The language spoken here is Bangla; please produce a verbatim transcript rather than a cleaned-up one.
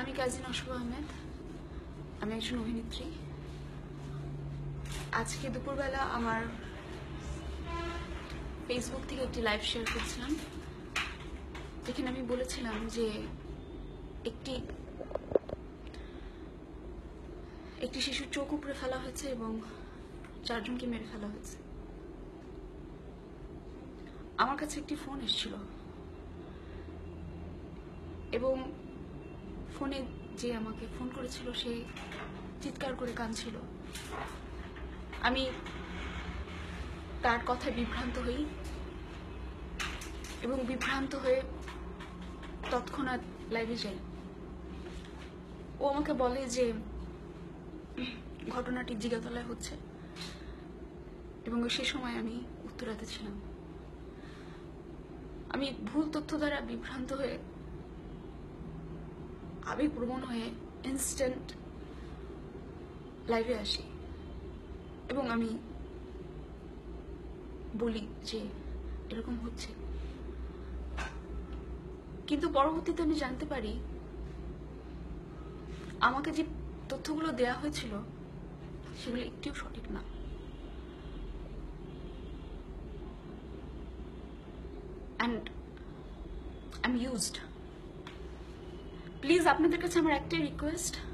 আমি কাজী নশরু আহমেদ, আমি একজন অভিনেত্রী। আজকে দুপুরবেলা আমার ফেসবুক থেকে একটি লাইভ শেয়ার করছিলাম, যেখানে আমি বলেছিলাম যে একটি একটি শিশুর চোখ উপড়ে ফেলা হয়েছে এবং চারজনকে মেরে ফেলা হয়েছে। আমার কাছে একটি ফোন এসেছিল এবং ফোনে যে আমাকে ফোন করেছিল সে চিৎকার করে কাঁদছিল। আমি তার কথায় বিভ্রান্ত হই এবং বিভ্রান্ত হয়ে তৎক্ষণাৎ লাইভে যাই। ও আমাকে বলে যে ঘটনাটি জিগাতলায় হচ্ছে এবং সে সময় আমি উত্তরাতে ছিলাম। আমি ভুল তথ্য দ্বারা বিভ্রান্ত হয়ে আবেগপ্রবণ হয়ে ইনস্ট্যান্ট লাইভে আসি এবং আমি বলি যে এরকম হচ্ছে, কিন্তু পরবর্তীতে আমি জানতে পারি আমাকে যে তথ্যগুলো দেয়া হয়েছিল সেগুলো একটিও সঠিক না। And I am used. Please আপনাদের কাছে আমার একটাই রিকোয়েস্ট,